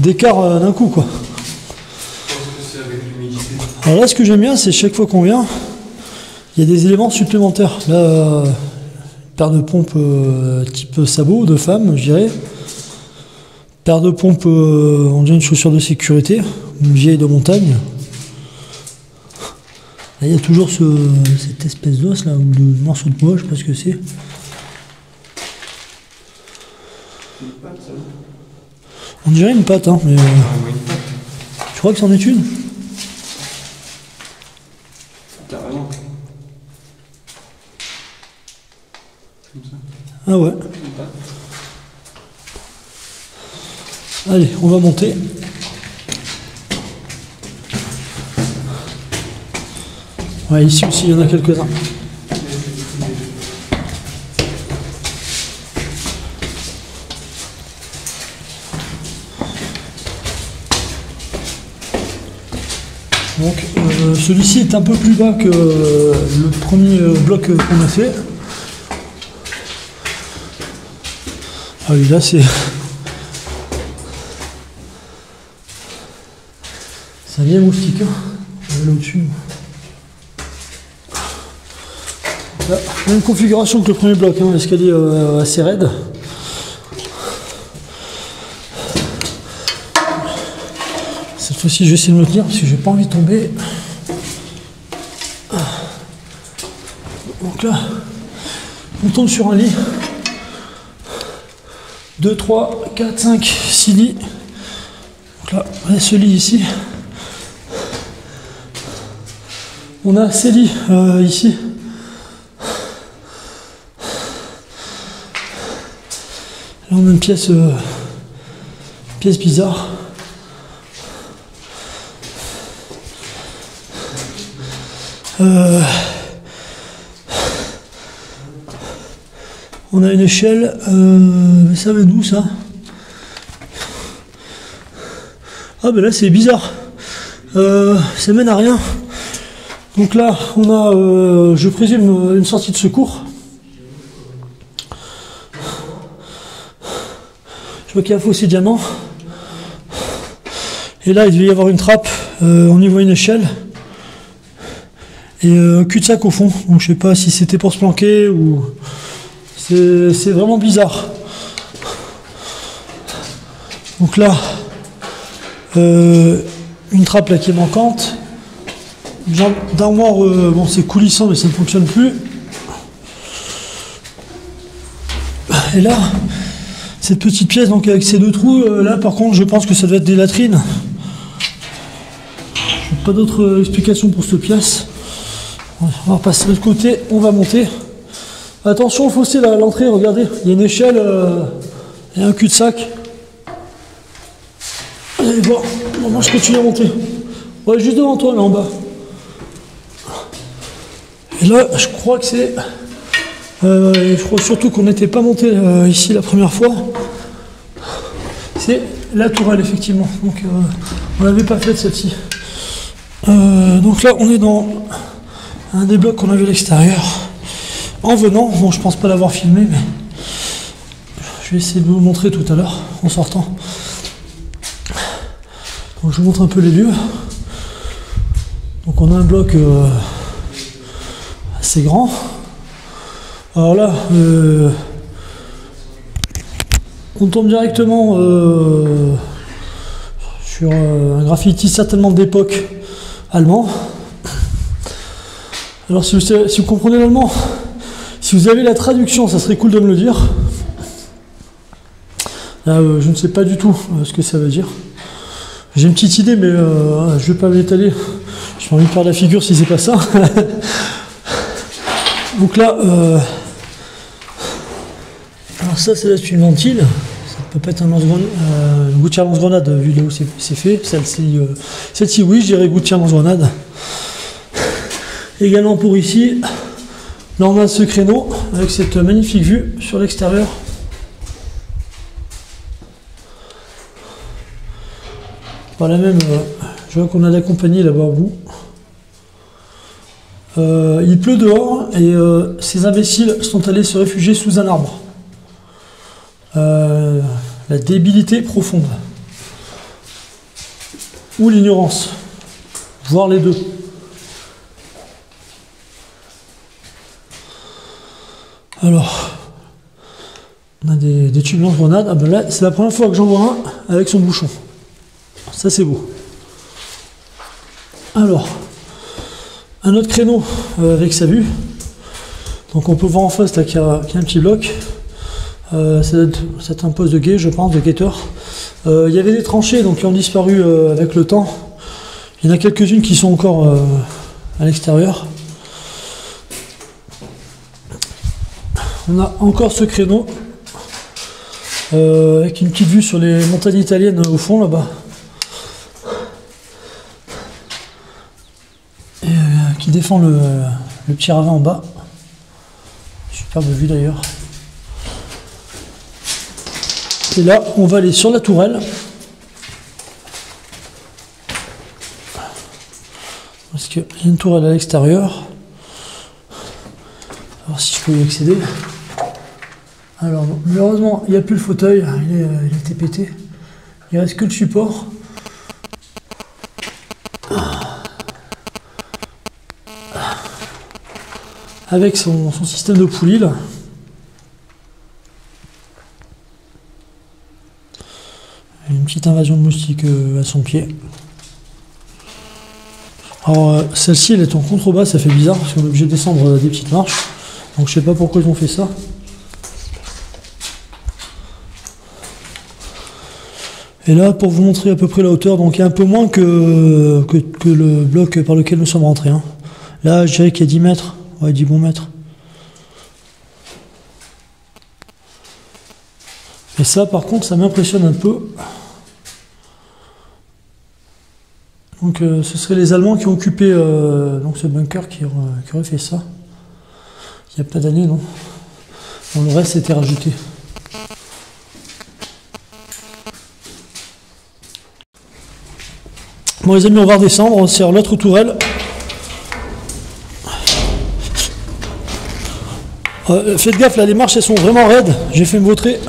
d'écart d'un coup, quoi. Alors là, ce que j'aime bien, c'est chaque fois qu'on vient, il y a des éléments supplémentaires. Là, paire de pompes type sabot de femme, je dirais. Paire de pompes, on dirait une chaussure de sécurité, une vieille de montagne. Là, il y a toujours cette espèce d'os là, ou de morceau de bois, je sais pas ce que c'est. On dirait une patte, hein, mais je crois que c'en est une. Carrément. Ah ouais. Allez, on va monter. Ouais, ici aussi, il y en a quelques-uns. Donc, celui-ci est un peu plus bas que le premier bloc qu'on a fait. Ah oui, là, c'est un vieil moustique. Là au-dessus. Là, même configuration que le premier bloc, hein, l'escalier assez raide. Cette fois-ci, je vais essayer de me tenir parce que j'ai pas envie de tomber. Donc là, on tombe sur un lit. 2, 3, 4, 5, 6 lits. Donc là, on a ce lit ici. On a ces lits ici. Là, on a une pièce bizarre. On a une échelle, mais ça va d'où ça? Ah ben là c'est bizarre, ça mène à rien. Donc là on a, je présume, une sortie de secours. Je vois qu'il y a un fossé diamant. Et là il devait y avoir une trappe, on y voit une échelle. Et un cul-de-sac au fond, donc je sais pas si c'était pour se planquer ou... C'est vraiment bizarre. Donc là, une trappe là qui est manquante. Une jambe d'armoire, bon c'est coulissant mais ça ne fonctionne plus. Et là, cette petite pièce donc avec ces deux trous, là par contre je pense que ça doit être des latrines. Pas d'autre explication pour cette pièce. On va repasser de l'autre côté, on va monter. Attention au fossé là, à l'entrée, regardez, il y a une échelle et un cul-de-sac. Allez, bon, moi je continue à monter. Ouais, juste devant toi, là en bas. Et là, je crois que c'est... je crois surtout qu'on n'était pas monté ici la première fois. C'est la tourelle, effectivement. Donc, on n'avait pas fait celle-ci. Donc là, on est dans un des blocs qu'on a vu à l'extérieur. En venant, bon je pense pas l'avoir filmé, mais je vais essayer de vous le montrer tout à l'heure en sortant. Donc je vous montre un peu les lieux. Donc on a un bloc assez grand. Alors là, on tombe directement sur un graffiti certainement d'époque allemand. Alors si vous comprenez l'allemand, si vous avez la traduction, ça serait cool de me le dire. Là, je ne sais pas du tout ce que ça veut dire. J'ai une petite idée, mais je ne vais pas m'étaler. J'ai envie de faire la figure si c'est pas ça. Donc là, alors ça c'est une ventile. Ça peut pas être un une gouttière lance-grenade vu là où c'est fait. Celle-ci, oui, je dirais gouttière lance-grenade. Également pour ici, là on a ce créneau avec cette magnifique vue sur l'extérieur. Voilà même, je vois qu'on a la compagnie là-bas au bout. Il pleut dehors et ces imbéciles sont allés se réfugier sous un arbre. La débilité profonde. ou l'ignorance, voire les deux. Alors, on a des tubes lance-grenades. Ah ben là, c'est la première fois que j'en vois un avec son bouchon. Ça, c'est beau. Alors, un autre créneau avec sa vue. Donc on peut voir en face qu'il y a un petit bloc. C'est un poste de guet, je pense, de guetteur. Il y avait des tranchées donc, qui ont disparu avec le temps. Il y en a quelques-unes qui sont encore à l'extérieur. On a encore ce créneau avec une petite vue sur les montagnes italiennes au fond là-bas. Et qui défend le petit ravin en bas. Superbe vue d'ailleurs. Et là, on va aller sur la tourelle. Parce qu'il y a une tourelle à l'extérieur. On va voir si je peux y accéder. Alors, bon, malheureusement, il n'y a plus le fauteuil. Il a été pété. Il ne reste que le support. Avec son système de poulie là. Une petite invasion de moustiques à son pied. Alors celle-ci elle est en contrebas, ça fait bizarre parce qu'on est obligé de descendre des petites marches. Donc je sais pas pourquoi ils ont fait ça. Et là pour vous montrer à peu près la hauteur, donc il y a un peu moins que le bloc par lequel nous sommes rentrés. Hein. Là je dirais qu'il y a 10 mètres, ouais 10 bons mètres. Et ça par contre ça m'impressionne un peu. Donc ce seraient les Allemands qui ont occupé donc ce bunker qui aurait fait ça. Il y a pas d'années, non. Bon, le reste était rajouté. Bon les amis, on va redescendre, on sert l'autre tourelle. Faites gaffe, là les marches elles sont vraiment raides, j'ai fait me vautrer.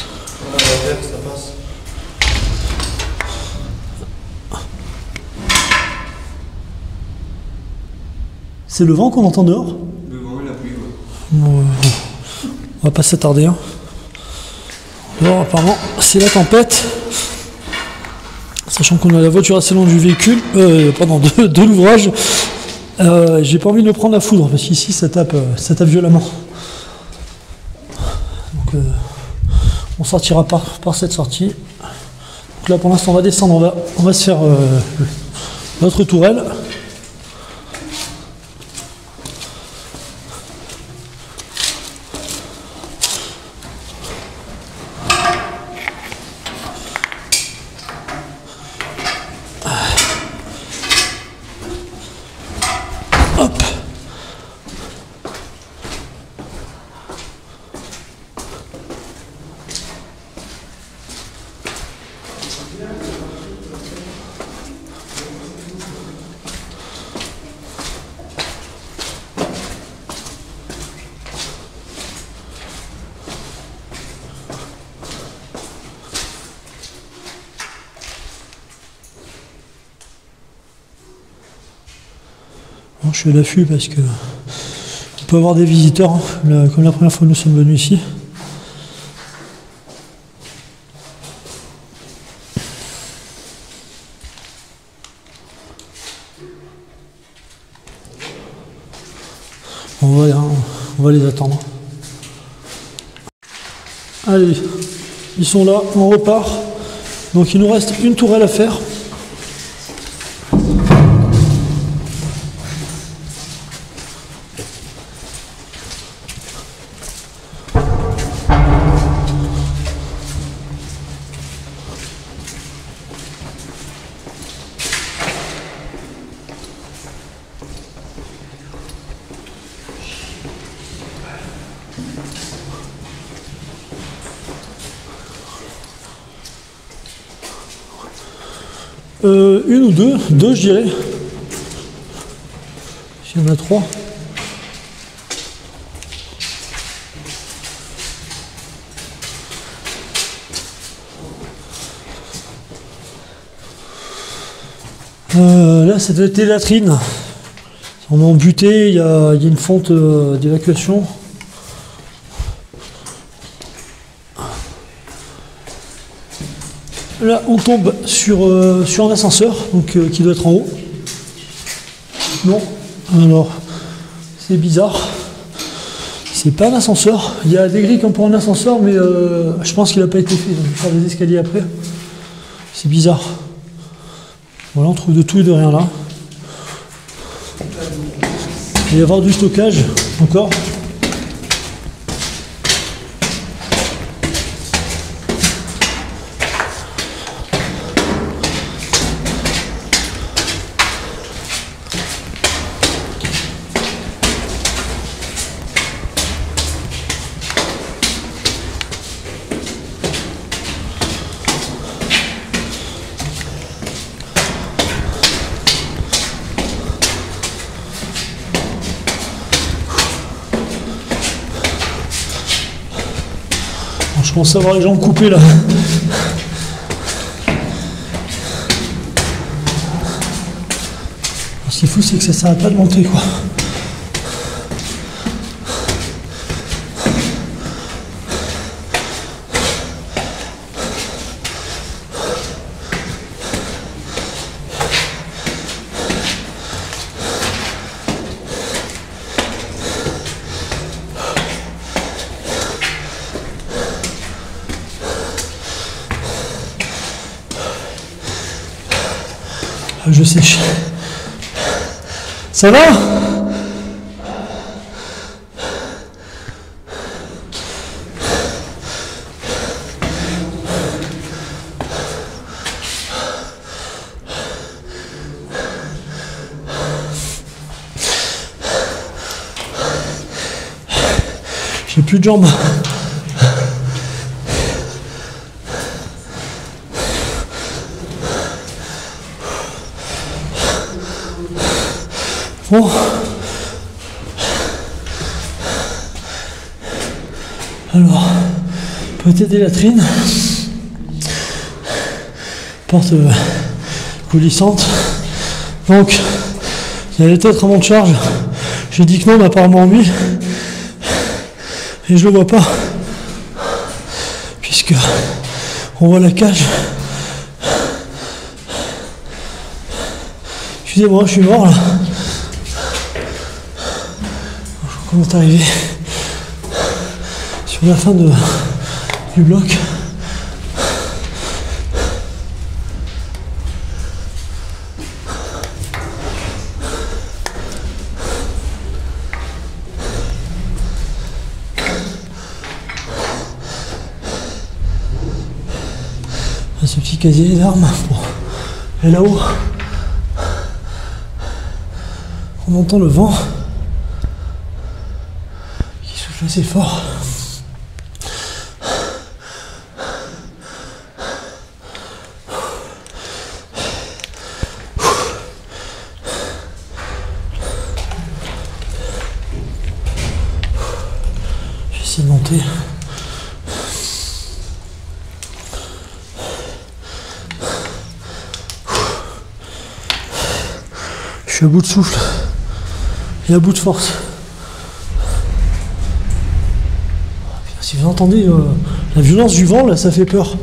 C'est le vent qu'on entend dehors? Le vent et la pluie, ouais. Bon, on va pas s'attarder. Hein. Dehors, apparemment, c'est la tempête. Sachant qu'on a la voiture assez loin du véhicule, de l'ouvrage. J'ai pas envie de me prendre la foudre, parce qu'ici, ça tape violemment. Donc, on sortira par cette sortie. Donc là, pour l'instant, on va descendre, on va se faire notre tourelle. Hop. Bon, je suis à l'affût parce que on peut avoir des visiteurs, hein, comme la première fois que nous sommes venus ici. On va les attendre. Allez, ils sont là, on repart. Donc il nous reste une tourelle à faire. Une ou deux je dirais. S'il y en a trois. Là, ça doit être des latrines. On est embuté, il y a une fente d'évacuation. Là, on tombe sur un ascenseur, donc qui doit être en haut. Non, alors, c'est bizarre. C'est pas un ascenseur. Il y a des grilles comme pour un ascenseur, mais je pense qu'il n'a pas été fait. Donc, je vais faire des escaliers après. C'est bizarre. Voilà, on trouve de tout et de rien là. Il va y avoir du stockage encore. Je commence à avoir les jambes coupées là. Ce qui est fou, c'est que ça s'arrête pas de monter quoi. Je sèche. Ça va? J'ai plus de jambes. Bon. Alors, peut-être des latrines. Porte coulissante. Donc, il y a peut-être un monte de charge. J'ai dit que non, mais apparemment oui. Et je le vois pas. Puisque on voit la cage. Excusez-moi, je suis mort là. On est arrivé sur la fin du bloc. Ce petit casier d'armes. Bon. Et là-haut, on entend le vent. C'est fort. Je vais essayer de monter. Je suis à bout de souffle et à bout de force. Si vous entendez la violence du vent, là, ça fait peur.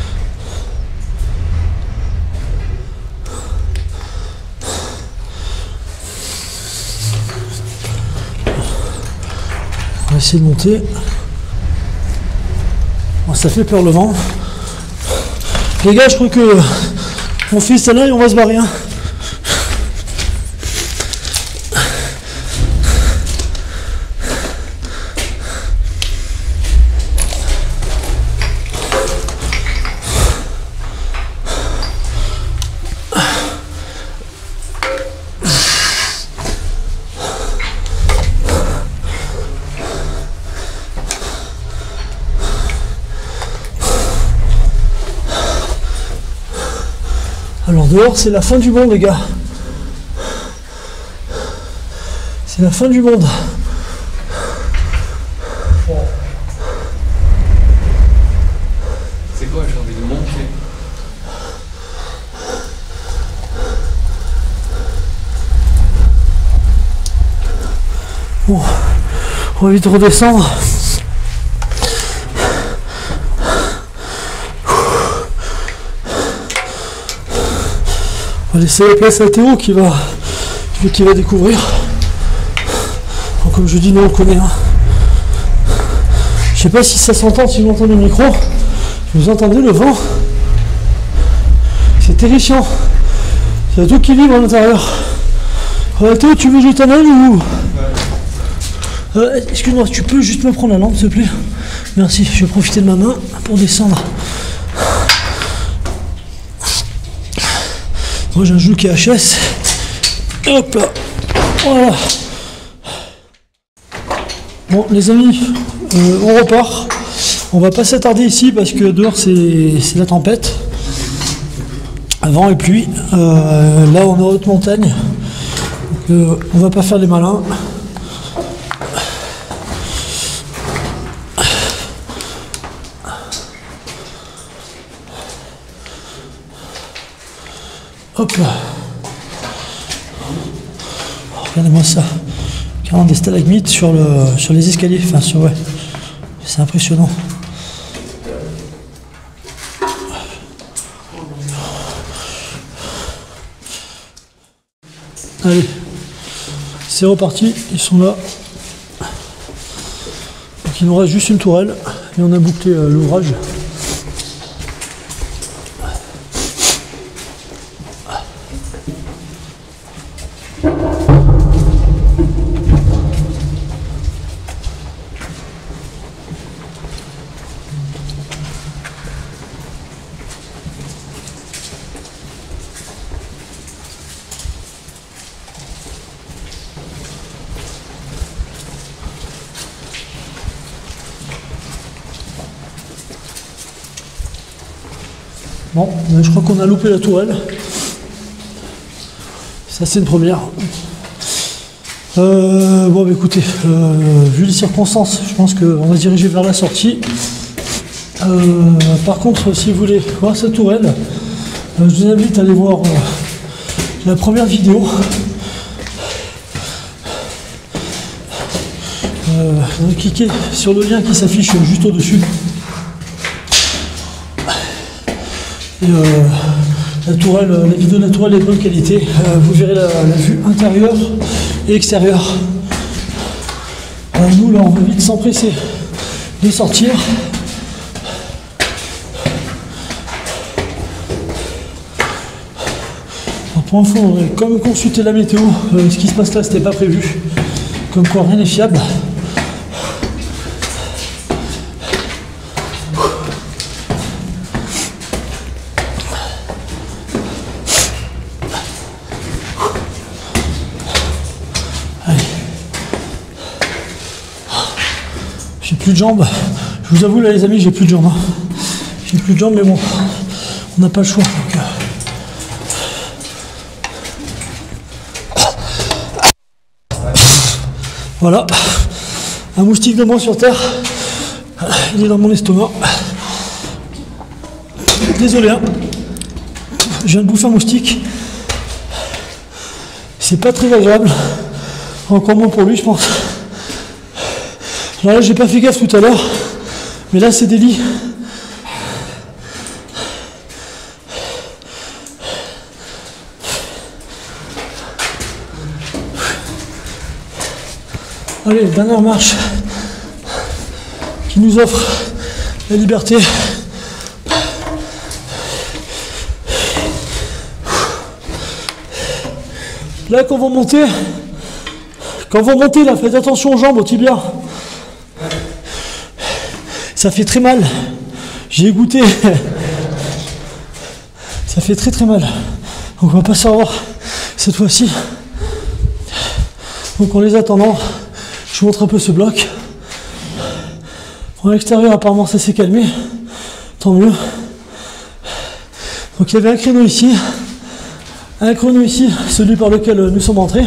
On va essayer de monter. Bon, ça fait peur le vent. Les gars, je crois que on fait ça là et on va se barrer. Hein. Alors dehors, c'est la fin du monde, les gars. C'est la fin du monde. C'est quoi, j'ai envie de monter. On va vite redescendre. On va laisser la place à Théo qui va découvrir. Donc, comme je dis, nous on le connaît. Hein. Je sais pas si ça s'entend, si vous entendez le micro. Vous entendez le vent. C'est terrifiant. Il y a tout qui vibre à l'intérieur. Théo, tu veux que je t'amène ou... excuse-moi, tu peux juste me prendre la lampe, s'il te plaît? Merci, je vais profiter de ma main pour descendre. Moi j'ai un genou qui est HS. Et hop là. Voilà. Bon les amis, on repart. On va pas s'attarder ici parce que dehors c'est la tempête. Vent et pluie. Là on est en haute montagne. Donc, on va pas faire les malins. Hop là. Regardez-moi ça. Carrément des stalagmites sur les escaliers. Enfin sur ouais. C'est impressionnant. Allez. C'est reparti. Ils sont là. Donc il nous reste juste une tourelle. Et on a bouclé l'ouvrage. Bon, je crois qu'on a loupé la tourelle. Ça c'est une première. Bon bah écoutez, vu les circonstances, je pense qu'on va se diriger vers la sortie. Par contre, si vous voulez voir cette tourelle, je vous invite à aller voir la première vidéo. Cliquez sur le lien qui s'affiche juste au-dessus. Et la vidéo de la tourelle est de bonne qualité. Vous verrez la vue intérieure et extérieure. Nous là on va vite s'empresser de sortir. Alors, pour info, on aurait quand même consulté la météo. Ce qui se passe là, c'était pas prévu. Comme quoi rien n'est fiable. J'ai plus de jambes. Je vous avoue là les amis, j'ai plus de jambes. Hein. J'ai plus de jambes mais bon, on n'a pas le choix. Donc, voilà. Un moustique de moins sur terre. Il est dans mon estomac. Désolé hein. Je viens de bouffer un moustique. C'est pas très agréable. Encore moins pour lui je pense. Alors là j'ai pas fait gaffe tout à l'heure, mais là c'est des lits. Allez, dernière marche qui nous offre la liberté. Là quand vous montez là, faites attention aux jambes, aux tibias. Ça fait très mal. J'ai goûté. Ça fait très très mal. Donc on va pas savoir cette fois-ci. Donc en les attendant, je vous montre un peu ce bloc. Pour l'extérieur, apparemment ça s'est calmé. Tant mieux. Donc il y avait un créneau ici. Un créneau ici, celui par lequel nous sommes entrés.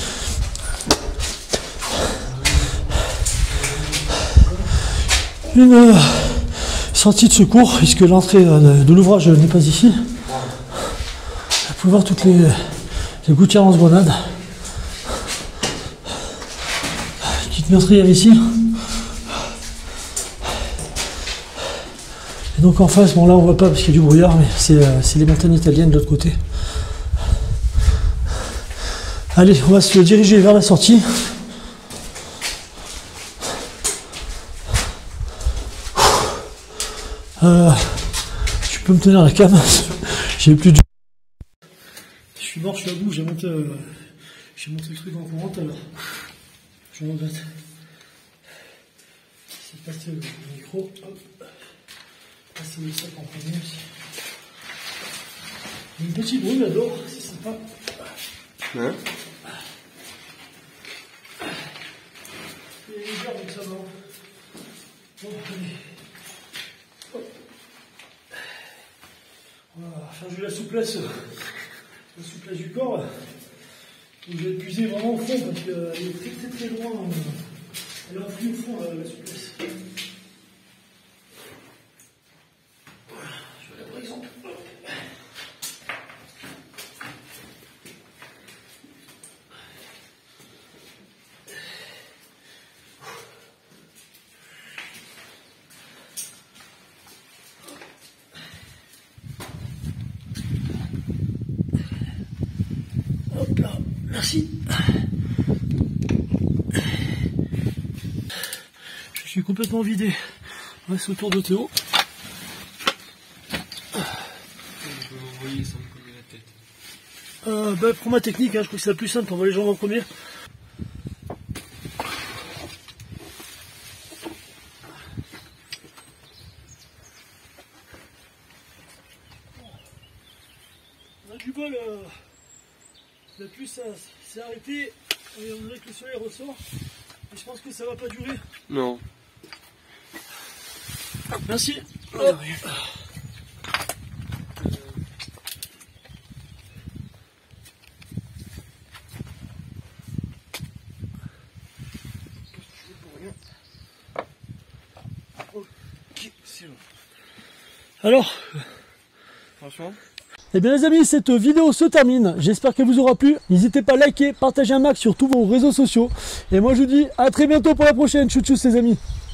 Une sortie de secours, puisque l'entrée de l'ouvrage n'est pas ici. Vous pouvez voir toutes les gouttières en grenade qui meurtrière ici. Et donc en face, bon là on voit pas parce qu'il y a du brouillard, mais c'est les montagnes italiennes de l'autre côté. Allez, on va se diriger vers la sortie. Tu peux me tenir la cam. J'ai plus de... Je suis mort, je suis à bout, j'ai monté le truc en courant tout à l'heure. Je regrette. C'est passé le micro. Hop. Passer le sac en premier aussi. Une petite brume là-dedans, c'est sympa. Ouais. Il y a une légère donc ça va. Bon, allez. Hop. Voilà, changer la souplesse du corps. Je vais épuiser vraiment au fond parce qu'elle est très loin. Elle est enfouie au fond la souplesse. Voilà, je regarde par exemple. Hop là, merci. Je suis complètement vidé. On reste autour de Théo. Je peux m'envoyer sans me cogner la tête. Bah, prends ma technique, hein, je crois que c'est la plus simple, on va les jambes en premier. On a du bol, la pluie s'est arrêtée, et on dirait que le soleil ressort, et je pense que ça va pas durer. Non. Merci. Oh. Alors, Franchement. eh bien les amis, cette vidéo se termine. J'espère qu'elle vous aura plu. N'hésitez pas à liker, partager un max sur tous vos réseaux sociaux. Et moi je vous dis à très bientôt pour la prochaine. Tchou tchou les amis.